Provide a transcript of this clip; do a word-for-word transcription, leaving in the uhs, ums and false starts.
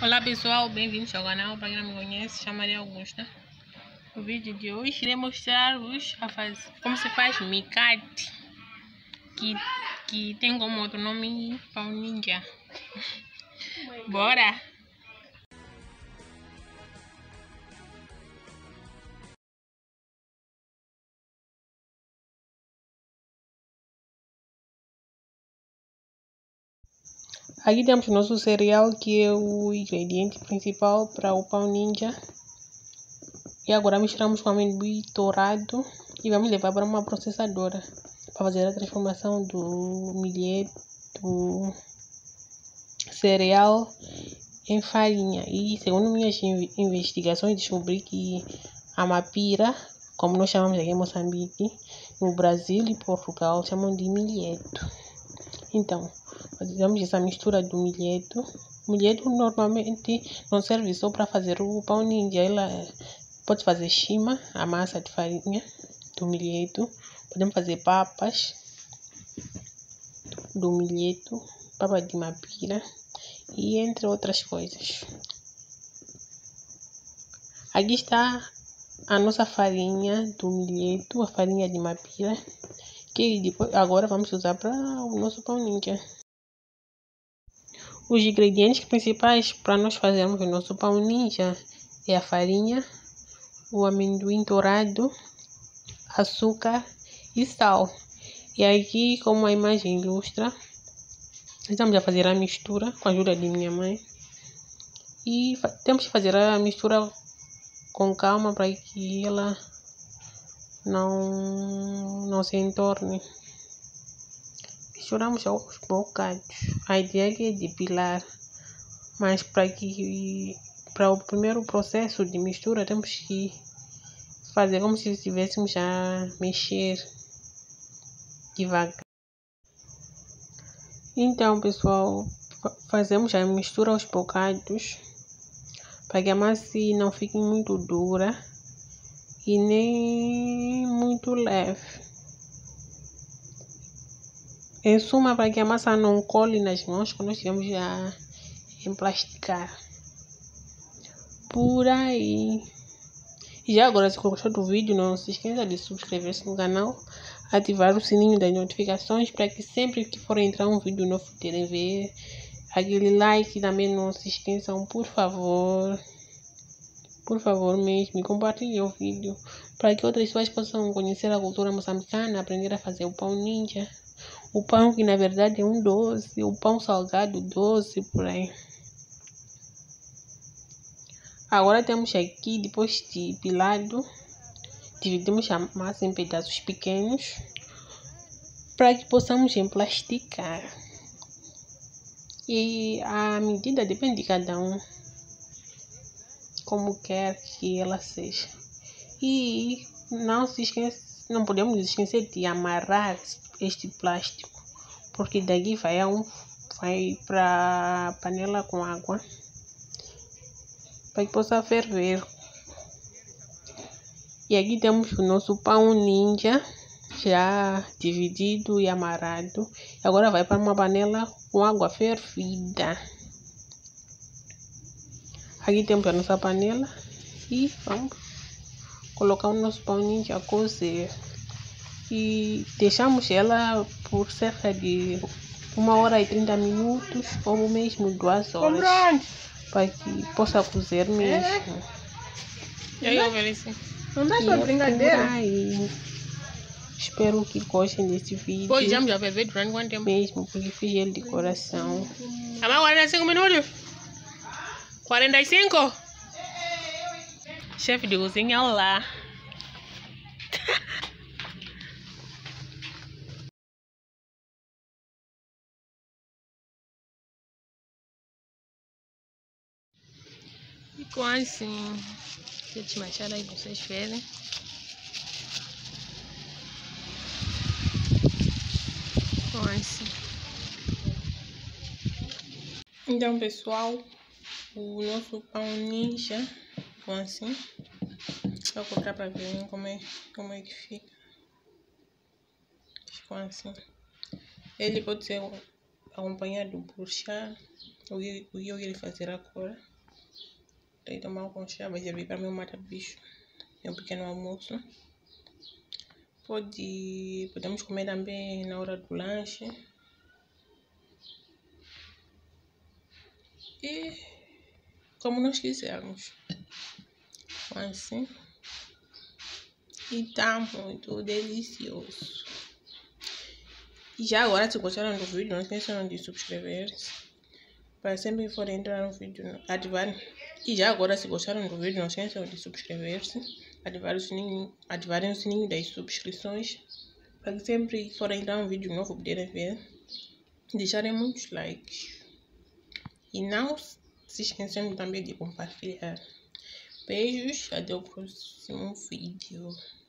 Olá pessoal, bem-vindos ao canal. Para quem não me conhece, chamo Maria Augusta. No vídeo de hoje irei mostrar-vos a fazer como se faz micate, que, que tem como outro nome pão ninja. Bora! Aqui temos o nosso cereal, que é o ingrediente principal para o pão ninja. E agora misturamos com amendoim torrado e vamos levar para uma processadora para fazer a transformação do milheto, do cereal em farinha. E segundo minhas investigações, descobri que a mapira, como nós chamamos aqui em Moçambique, no Brasil e Portugal, chamam de milheto. Então, fazemos essa mistura do milheto. O milheto normalmente não serve só para fazer o pão ninja. Ela pode fazer chima, a massa de farinha do milheto. Podemos fazer papas do milheto, papa de mapira e entre outras coisas. Aqui está a nossa farinha do milheto, a farinha de mapira, que depois, agora vamos usar para o nosso pão ninja. Os ingredientes principais para nós fazermos o nosso pão ninja é a farinha, o amendoim torrado, açúcar e sal. E aqui, como a imagem ilustra, estamos a fazer a mistura com a ajuda de minha mãe. E temos que fazer a mistura com calma para que ela não, não se entorne. Misturamos aos bocados. A ideia é depilar, mas para que para o primeiro processo de mistura temos que fazer como se estivéssemos a mexer devagar. Então, pessoal, fazemos a mistura aos bocados para que a massa não fique muito dura e nem muito leve. Em suma, para que a massa não cole nas mãos quando nós estivermos a emplasticar. Por aí. E já agora, se gostou do vídeo, não se esqueça de subscrever-se no canal, ativar o sininho das notificações para que sempre que for entrar um vídeo novo terem ver. Aquele like também não se esqueçam, por favor. Por favor mesmo, compartilhe o vídeo para que outras pessoas possam conhecer a cultura moçambicana, aprender a fazer o pão ninja. O pão que na verdade é um doce, o pão salgado doce, por aí. Agora temos aqui, depois de pilado, dividimos a massa em pedaços pequenos para que possamos emplasticar. E a medida depende de cada um, como quer que ela seja. E não se esqueça, não podemos esquecer de amarrar este plástico, porque daqui vai a um vai para a panela com água para que possa ferver. E aqui temos o nosso pão ninja já dividido e amarrado. Agora vai para uma panela com água fervida. Aqui temos a nossa panela e vamos colocar o nosso pão ninja a cozer. E deixamos ela por cerca de uma hora e trinta minutos ou mesmo duas horas para que possa cozer mesmo. E aí, ofereci. Não dá sua brincadeira. Aí. Espero que gostem desse vídeo. Pois já já ferver durante quanto tempo? Mesmo porque fiz ele de coração. Tá mais quarenta e cinco minutos? quarenta e cinco? Chefe de cozinha, olá. Ficou assim. Deixa eu desmanchar aí pra vocês verem. Ficou assim. Então, pessoal, o nosso pão ninja ficou assim. Vou colocar para ver como é, como é que fica. Ficou assim. Ele pode ser acompanhado por chá, o que eu irei fazer agora. Daí tomar com chá, vai servir para meu mata-bicho. Meu pequeno almoço. Pode, podemos comer também na hora do lanche. E como nós quisermos. Assim. E tá muito delicioso. E já agora, se gostaram do vídeo, não esqueçam de subscrever-se. Para sempre que for entrar no vídeo, ativar. E já agora, se gostaram do vídeo, não esqueçam de subscrever-se. Ativar o sininho, ativarem o sininho das subscrições. Para que sempre que for entrar um vídeo novo, poderem ver. Deixarem muitos likes. E não se esqueçam também de compartilhar. Beijos, até o próximo vídeo.